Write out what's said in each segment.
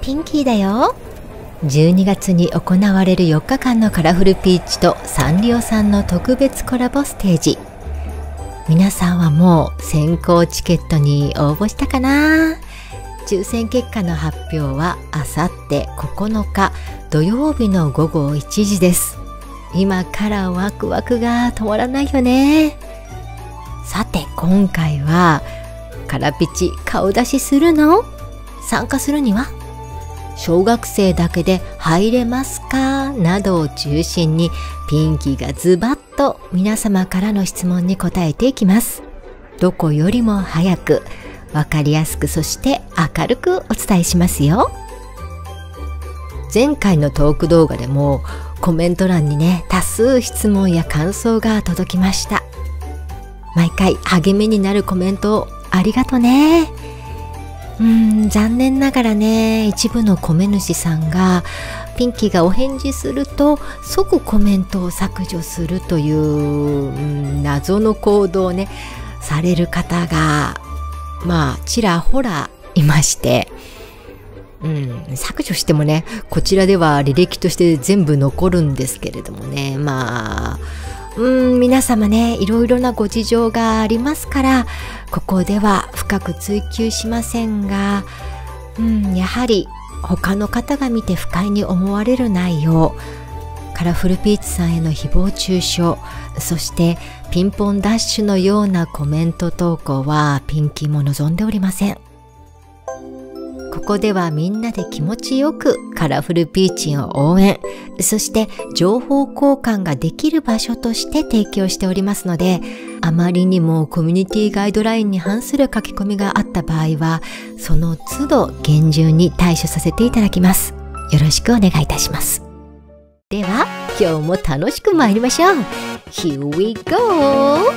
ピンキーだよ。12月に行われる4日間のカラフルピーチとサンリオさんの特別コラボステージ。皆さんはもう先行チケットに応募したかな？抽選結果の発表はあさって9日土曜日の午後1時です。今からワクワクが止まらないよね。さて今回はカラピチ顔出しするの？参加するには小学生だけで入れますかなどを中心にピンキーがズバッと皆様からの質問に答えていきます。どこよりも早くわかりやすく、そして明るくお伝えしますよ。前回のトーク動画でもコメント欄にね、多数質問や感想が届きました。毎回励みになるコメントありがとね。残念ながらね、一部のコメ主さんがピンキーがお返事すると即コメントを削除するという謎の行動をねされる方がちらほらいまして、削除してもねこちらでは履歴として全部残るんですけれどもね、皆様ねいろいろなご事情がありますからここでは深く追求しませんが、やはり他の方が見て不快に思われる内容、カラフルピーチさんへの誹謗中傷、そしてピンポンダッシュのようなコメント投稿はピンキーも望んでおりません。ここではみんなで気持ちよくカラフルピーチを応援、そして情報交換ができる場所として提供しておりますので、あまりにもコミュニティガイドラインに反する書き込みがあった場合はその都度厳重に対処させていただきます。よろしくお願いいたします。では今日も楽しく参りましょう。 Here we go!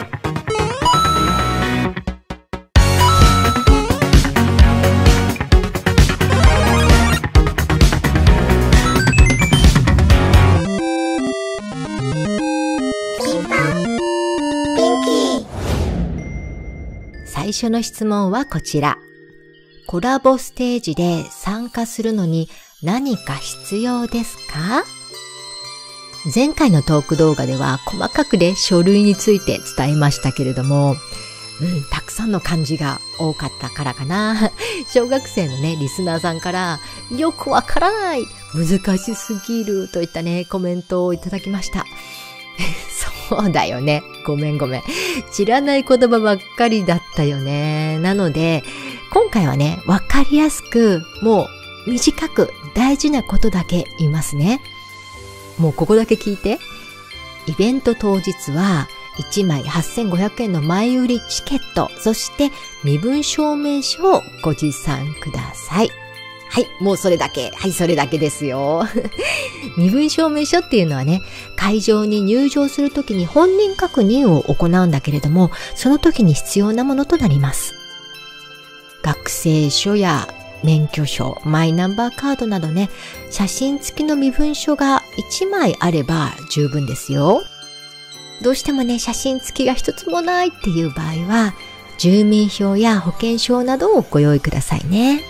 最初の質問はこちら。コラボステージで参加するのに何か必要ですか？前回のトーク動画では細かくね書類について伝えましたけれども、たくさんの漢字が多かったからかな。小学生のねリスナーさんからよくわからない、難しすぎるといったねコメントをいただきました。そうだよね。ごめん。知らない言葉ばっかりだったよね。なので、今回はね、わかりやすく、もう短く大事なことだけ言いますね。もうここだけ聞いて。イベント当日は、1枚8500円の前売りチケット、そして身分証明書をご持参ください。はい、もうそれだけ。はい、それだけですよ。身分証明書っていうのはね、会場に入場するときに本人確認を行うんだけれども、その時に必要なものとなります。学生証や免許証、マイナンバーカードなどね、写真付きの身分証が1枚あれば十分ですよ。どうしてもね、写真付きが一つもないっていう場合は、住民票や保険証などをご用意くださいね。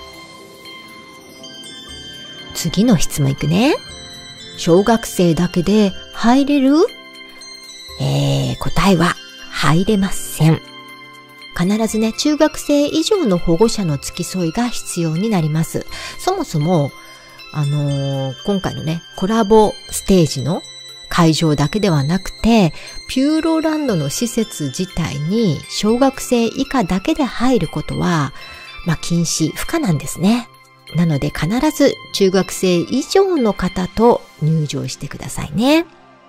次の質問いくね。小学生だけで入れる？答えは入れません。必ずね、中学生以上の保護者の付き添いが必要になります。そもそも、今回のね、コラボステージの会場だけではなくて、ピューロランドの施設自体に小学生以下だけで入ることは、禁止、不可なんですね。なので必ず中学生以上の方と入場してくださいね。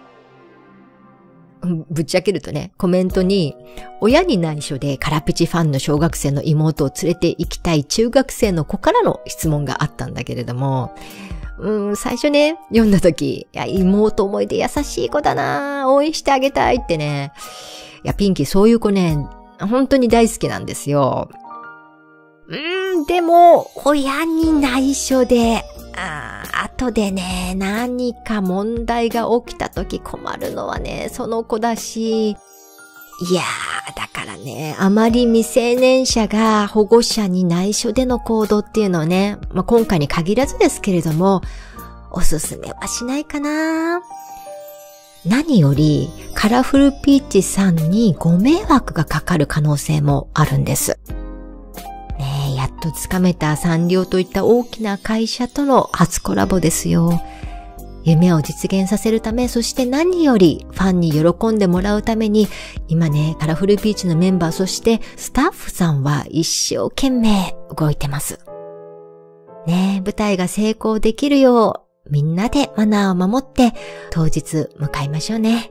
ぶっちゃけるとね、コメントに親に内緒でカラピチファンの小学生の妹を連れて行きたい中学生の子からの質問があったんだけれども、最初ね、読んだ時、妹思いで優しい子だな、応援してあげたいってね。ピンキーそういう子ね、本当に大好きなんですよ。でも、親に内緒で、後でね、何か問題が起きた時困るのはね、その子だし、 いやー、だからね、あまり未成年者が保護者に内緒での行動っていうのはね、今回に限らずですけれども、おすすめはしないかな。何より、カラフルピーチさんにご迷惑がかかる可能性もあるんです。ねえ、やっとつかめたサンリオといった大きな会社との初コラボですよ。夢を実現させるため、そして何よりファンに喜んでもらうために、今ね、カラフルピーチのメンバー、そしてスタッフさんは一生懸命動いてます。ねえ、舞台が成功できるよう、みんなでマナーを守って当日迎えましょうね。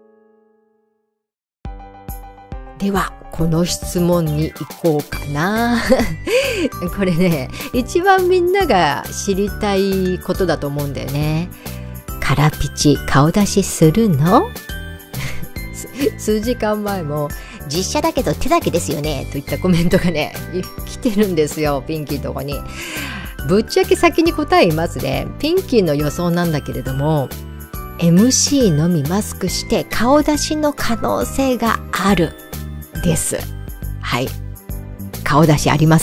では、この質問に行こうかな。これね、一番みんなが知りたいことだと思うんだよね。カラピチ顔出しするの？数時間前も実写だけど手だけですよねといったコメントがね、来てるんですよ、ピンキーのとこに。ぶっちゃけ先に答え言いますね。ピンキーの予想なんだけれども、MC のみマスクして顔出しの可能性があるです。はい。顔出しあります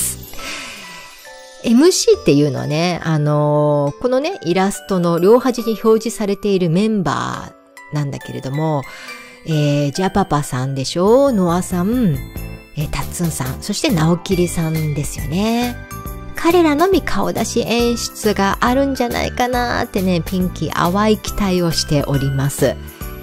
。MC っていうのはね、このね、イラストの両端に表示されているメンバーなんだけれども、ジャパパさんでしょ、ノアさん、タッツンさん、そしてナオキリさんですよね。彼らのみ顔出し演出があるんじゃないかなーってね、ピンキー淡い期待をしております。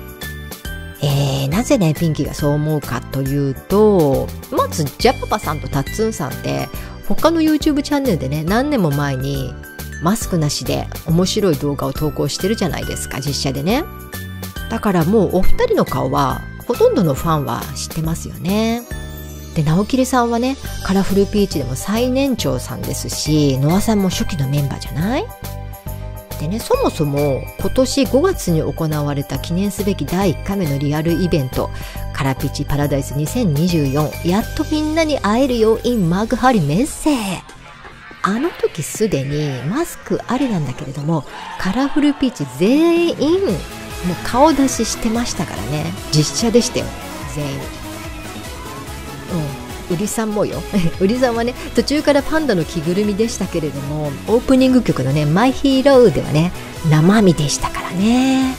なぜね、ピンキーがそう思うかというと、まずジャパパさんとタッツンさんって他の YouTube チャンネルでね、何年も前にマスクなしで面白い動画を投稿してるじゃないですか、実写でね。だからもうお二人の顔はほとんどのファンは知ってますよね。で、直切さんはね、カラフルピーチでも最年長さんですし、ノアさんも初期のメンバーじゃない？でね、そもそも今年5月に行われた記念すべき第1回目のリアルイベント、カラピチパラダイス2024、やっとみんなに会えるよ in 幕張メッセ。あの時すでにマスクありなんだけれども、カラフルピーチ全員もう顔出ししてましたからね。実写でしたよ、全員。ウリさんもよ。ウリさんはね、途中からパンダの着ぐるみでしたけれども、オープニング曲のね、マイヒーローではね、生身でしたからね。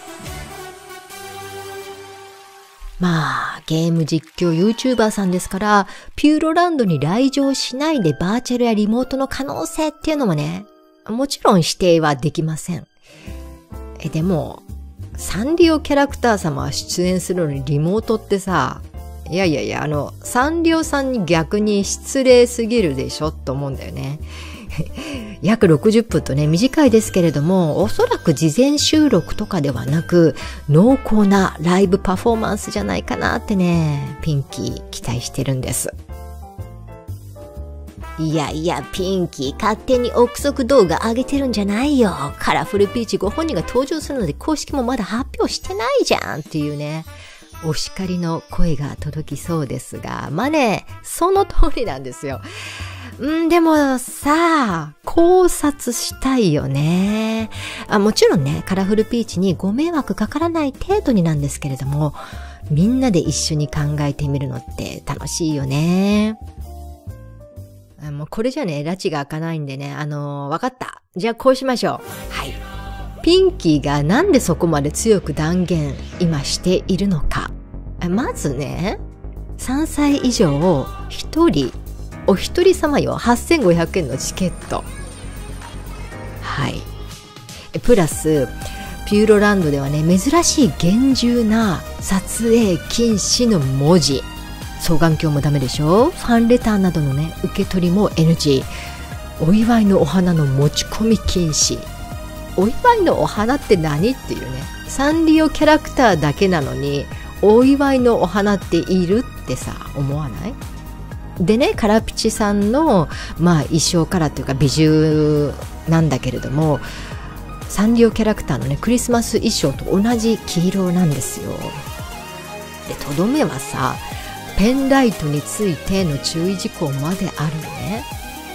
まあ、ゲーム実況 YouTuber さんですから、ピューロランドに来場しないでバーチャルやリモートの可能性っていうのもね、もちろん否定はできません。でも、サンリオキャラクター様は出演するのにリモートってさ、いやいやいや、サンリオさんに逆に失礼すぎるでしょと思うんだよね。約60分とね、短いですけれども、おそらく事前収録とかではなく、濃厚なライブパフォーマンスじゃないかなってね、ピンキー期待してるんです。いやいや、ピンキー勝手に憶測動画上げてるんじゃないよ。カラフルピーチご本人が登場するので公式もまだ発表してないじゃんっていうね。お叱りの声が届きそうですが、まあね、その通りなんですよ。でもさ、考察したいよね。もちろんね、カラフルピーチにご迷惑かからない程度になんですけれども、みんなで一緒に考えてみるのって楽しいよね。もうこれじゃね、拉致が開かないんでね、わかった。じゃあこうしましょう。はい。ピンキーがなんでそこまで強く断言今しているのか。まずね、3歳以上をお一人様よ、8500円のチケット。はい。プラス、ピューロランドではね、珍しい厳重な撮影禁止の文字。双眼鏡もダメでしょ？ファンレターなどのね、受け取りも NG。お祝いのお花の持ち込み禁止。お祝いのお花って何っていうね。サンリオキャラクターだけなのに、お祝いのお花っているってさ、思わない？でね、カラピチさんの、衣装カラーというか美獣なんだけれども、サンリオキャラクターのね、クリスマス衣装と同じ黄色なんですよ。で、とどめはさ、ペンライトについての注意事項まであるのね。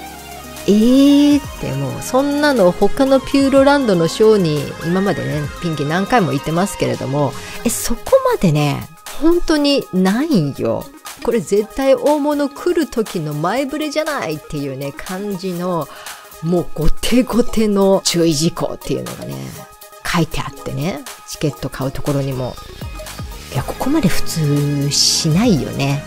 ってもうそんなの他のピューロランドのショーに今までね、ピンキー何回も言ってますけれども、そこまでね、 本当にないんよ。これ絶対大物来る時の前触れじゃないっていうね、感じの、もうゴテゴテの注意事項っていうのがね、書いてあってね、チケット買うところにも。いや、ここまで普通しないよね。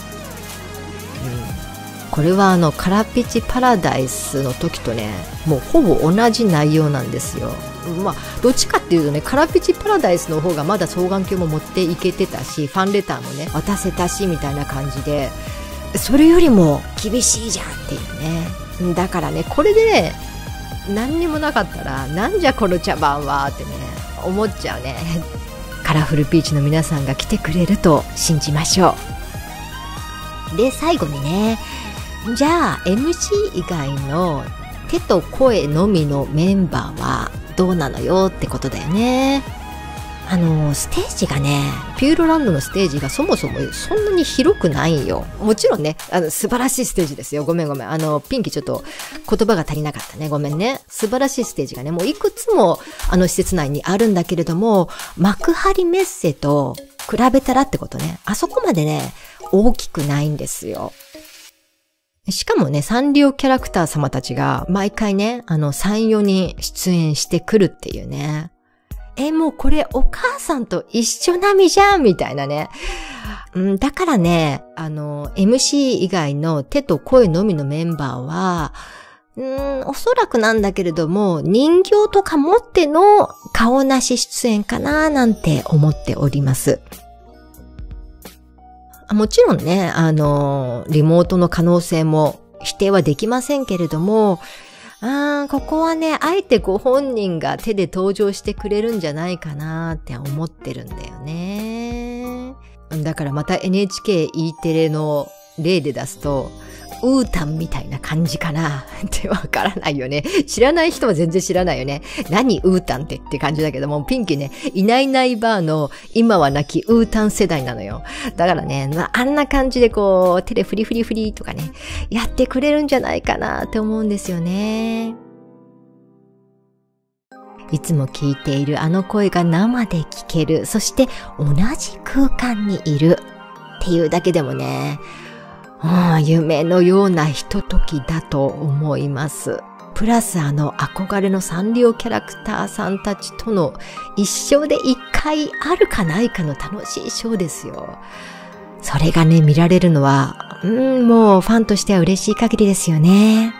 これはカラピチパラダイスの時とね、もうほぼ同じ内容なんですよ。まあ、どっちかっていうとね、カラピチパラダイスの方がまだ双眼鏡も持っていけてたし、ファンレターもね、渡せたし、みたいな感じで、それよりも厳しいじゃんっていうね。だからね、これで、何にもなかったら、なんじゃこの茶番はってね、思っちゃうね。カラフルピーチの皆さんが来てくれると信じましょう。で、最後にね、じゃあ MC 以外の手と声のみのメンバーはどうなのよってことだよね。ステージがね、ピューロランドのステージがそもそもそんなに広くないんよ。もちろんね、素晴らしいステージですよ。ごめん。ピンキーちょっと言葉が足りなかったね。ごめんね。素晴らしいステージがね、もういくつも施設内にあるんだけれども、幕張メッセと比べたらってことね。あそこまでね、大きくないんですよ。しかもね、サンリオキャラクター様たちが毎回ね、3、4人出演してくるっていうね。もうこれお母さんと一緒並みじゃんみたいなね。だからね、MC 以外の手と声のみのメンバーは、おそらくなんだけれども、人形とか持っての顔なし出演かななんて思っております。もちろんね、リモートの可能性も否定はできませんけれども、ここはね、あえてご本人が手で登場してくれるんじゃないかなって思ってるんだよね。だからまた NHK、E テレの例で出すと、ウータンみたいな感じかなってわからないよね。知らない人は全然知らないよね。何ウータンって感じだけども、ピンキーね、いないいないバーの今は亡きウータン世代なのよ。だからね、あんな感じでこう、手でフリフリフリとかね、やってくれるんじゃないかなって思うんですよね。いつも聞いているあの声が生で聞ける。そして同じ空間にいるっていうだけでもね、夢のようなひとときだと思います。プラス憧れのサンリオキャラクターさんたちとの一生で一回あるかないかの楽しいショーですよ。それがね、見られるのは、もうファンとしては嬉しい限りですよね。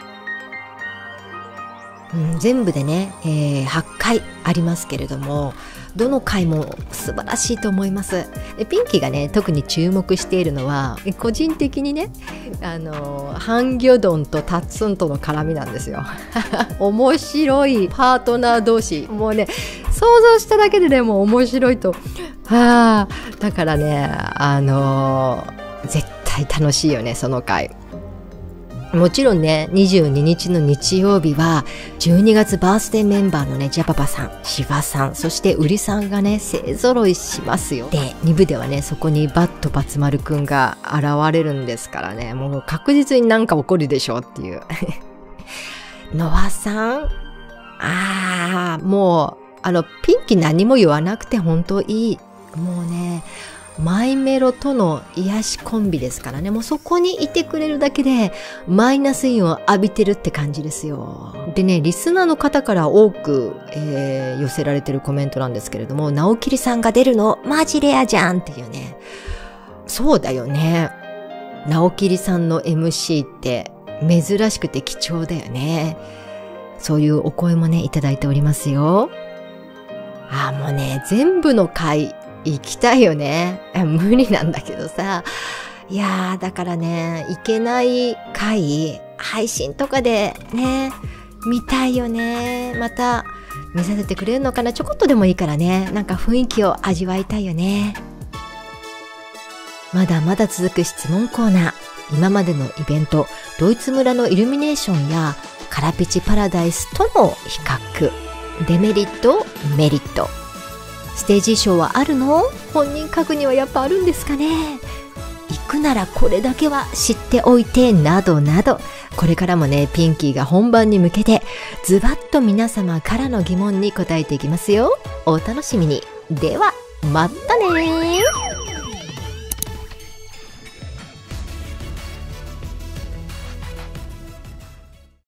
全部でね、8回ありますけれども、どの回も素晴らしいと思います。ピンキーがね、特に注目しているのは、個人的にね、ハンギョドンとタッツンとの絡みなんですよ。面白いパートナー同士。もうね、想像しただけでね、もう面白いと。だからね、絶対楽しいよね、その回。もちろんね、22日の日曜日は、12月バースデーメンバーのね、ジャパパさん、シバさん、そしてウリさんがね、勢揃いしますよ。で、2部ではね、そこにバットバツ丸くんが現れるんですからね、もう確実になんか起こるでしょうっていう。ノアさん？もう、ピンキ何も言わなくて本当いい。もうね、マイメロとの癒しコンビですからね。もうそこにいてくれるだけでマイナスイオンを浴びてるって感じですよ。でね、リスナーの方から多く、寄せられてるコメントなんですけれども、直切さんが出るのマジレアじゃんっていうね。そうだよね。直切さんの MC って珍しくて貴重だよね。そういうお声もね、いただいておりますよ。もうね、全部の回行きたいよね。無理なんだけどさ。いやー、だからね、行けない回、配信とかでね、見たいよね。また見させてくれるのかな。ちょこっとでもいいからね。なんか雰囲気を味わいたいよね。まだまだ続く質問コーナー。今までのイベント、ドイツ村のイルミネーションやカラピチパラダイスとの比較。デメリット、メリット。ステージ衣装はあるの？本人確認はやっぱあるんですかね？行くならこれだけは知っておいて、などなど。これからもね、ピンキーが本番に向けて、ズバッと皆様からの疑問に答えていきますよ。お楽しみに。では、またねー。